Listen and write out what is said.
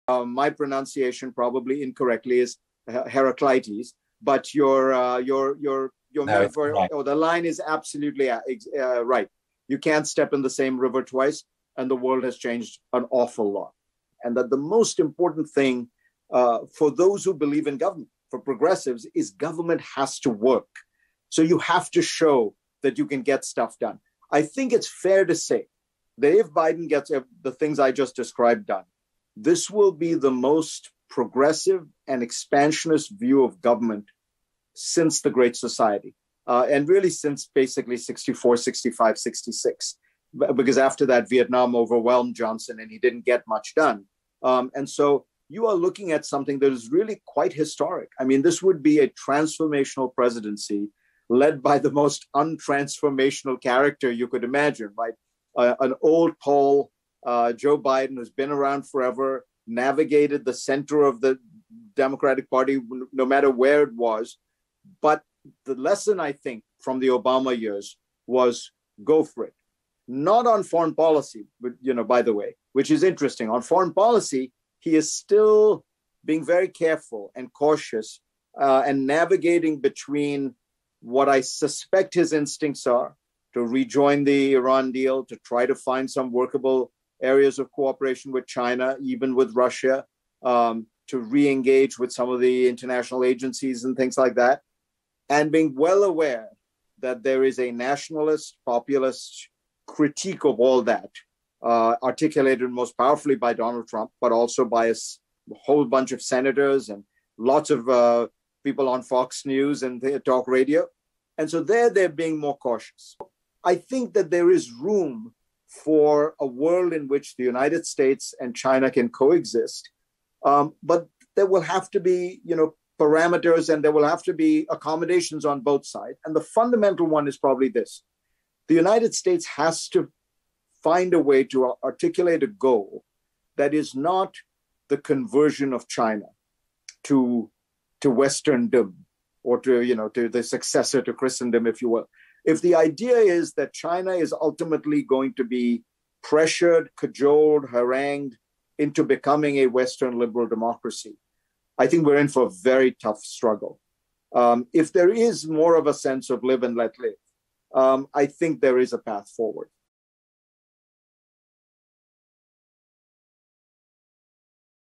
My pronunciation probably incorrectly is Heraclitus, but your No, it's metaphor correct. or the line is absolutely right. You can't step in the same river twice, and the world has changed an awful lot. And that the most important thing for those who believe in government, for progressives, is government has to work. So you have to show that you can get stuff done. I think it's fair to say that if Biden gets the things I just described done, this will be the most progressive and expansionist view of government since the Great Society, and really since basically 64, 65, 66, because after that, Vietnam overwhelmed Johnson and he didn't get much done. And so you are looking at something that is really quite historic. I mean, this would be a transformational presidency led by the most untransformational character you could imagine, right? An old Pole, Joe Biden, who's been around forever, navigated the center of the Democratic Party, no matter where it was. But the lesson, I think, from the Obama years was go for it. Not on foreign policy, but, by the way, which is interesting. On foreign policy, he is still being very careful and cautious and navigating between what I suspect his instincts are to rejoin the Iran deal, to try to find some workable areas of cooperation with China, even with Russia, to re-engage with some of the international agencies and things like that, and being well aware that there is a nationalist, populist critique of all that, articulated most powerfully by Donald Trump, but also by a whole bunch of senators and lots of people on Fox News and talk radio. And so they're being more cautious. I think that there is room for a world in which the United States and China can coexist. But there will have to be, parameters, and there will have to be accommodations on both sides. And the fundamental one is probably this. The United States has to find a way to articulate a goal that is not the conversion of China to Westerndom or to the successor to Christendom, if you will. If the idea is that China is ultimately going to be pressured, cajoled, harangued into becoming a Western liberal democracy, I think we're in for a very tough struggle. If there is more of a sense of live and let live, I think there is a path forward.